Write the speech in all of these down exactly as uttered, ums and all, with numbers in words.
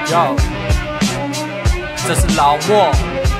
哟，这是老莫。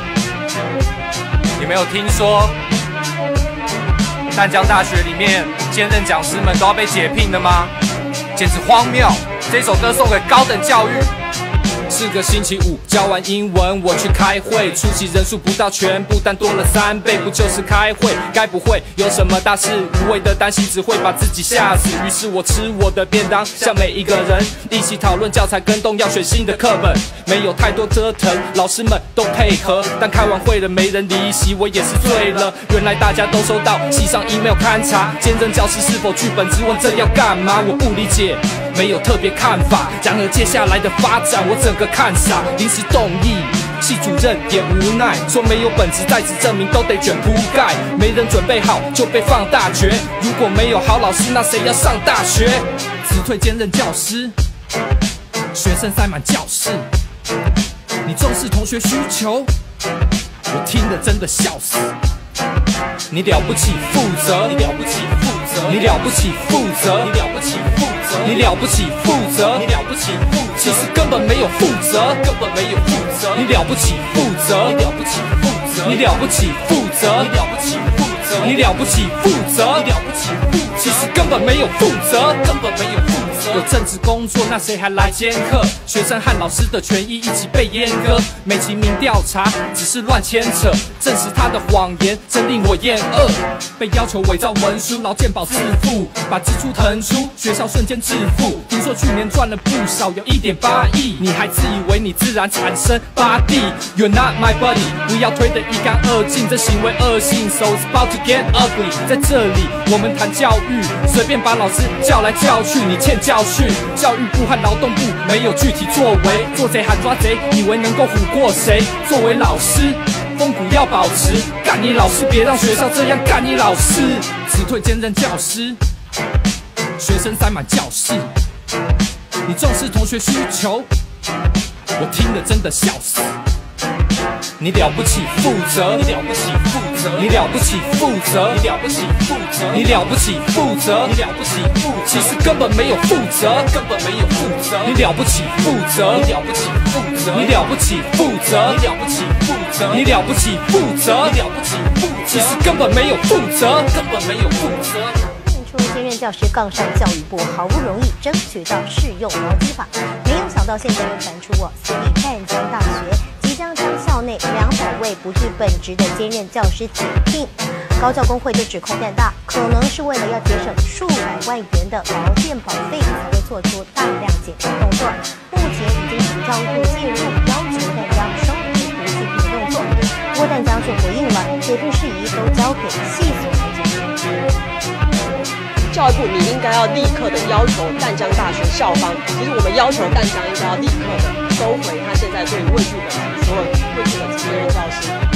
你没有听说淡江大学里面兼任讲师们都要被解聘的吗？简直荒谬！这首歌送给高等教育。是个星期五，教完英文我去开会，出席人数不到全部，但多了三倍，不就是开会？该不会有什么大事？无谓的担心只会把自己吓死。于是我吃我的便当，像每一个人一起讨论教材跟动，要选新的课本，没有太多折腾，老师们都配合。但开完会了没人离席，我也是醉了。原来大家都收到系上 email 勘察，兼任教师是否剧本质问这要干嘛？我不理解，没有特别看法。然而接下来的发展，我整个看傻，临时动议，系主任也无奈，说没有本质在职证明都得卷铺盖，没人准备好就被放大决。如果没有好老师，那谁要上大学？辞退兼任教师，学生塞满教室，你重视同学需求，我听得真的笑死。你了不起负责，你了不起负责，你了不起负责，你了不起负责，你了不起负责，你了不起负责，其实根本没有负责，根本没有负责，你了不起负责，你了不起负责，你了不起负责，你了不起负责，你了不起负责，你了不起负责，其实根本没有负责，根本没有负责。有正职工作，那谁还来兼课？学生和老师的权益一起被阉割，美其名调查只是乱牵扯，证实他的谎言真令我厌恶。被要求伪造文书，劳健保自付，把支出腾出，学校瞬间致富。听说去年赚了不少，有 一点八亿，你还自以为你自然产生八 D You're not my buddy， 不要推得一干二净，这行为恶性 So it's about to get ugly。 在这里我们谈教育，随便把老师叫来叫去，你欠教训。教育部和劳动部没有具体作为，做贼喊抓贼，以为能够唬过谁？作为老师风骨要保持，干你老师，别让学校这样干你老师。辞退兼任教师，学生塞满教室，你重视同学需求，我听得真的笑死。你了不起负责，你了不起负责，你了不起负责，你了不起负责，你了不起负责，你了不起负责，其实根本没有负责，根本没有负责。你了不起负责，你了不起负责，你了不起负责，你了不起负责，你了不起负责，你了不起负责，其实根本没有负责，根本没有负责。 出兼任教师杠上教育部，好不容易争取到适用劳基法，没有想到现在又传出我私立淡江大学即将将校内两百位不具本职的兼任教师解聘。高教工会就指控淡大可能是为了要节省数百万元的劳健保费，才会做出大量解聘动作。目前已经请教育部介入，要求淡江收回不解聘的动作。不过淡江却回应了，解聘事宜都交给系所来解决。 教育部，你应该要立刻的要求淡江大学校方，其实我们要求淡江应该要立刻的收回他现在对于未具本职所有未具本职兼任教师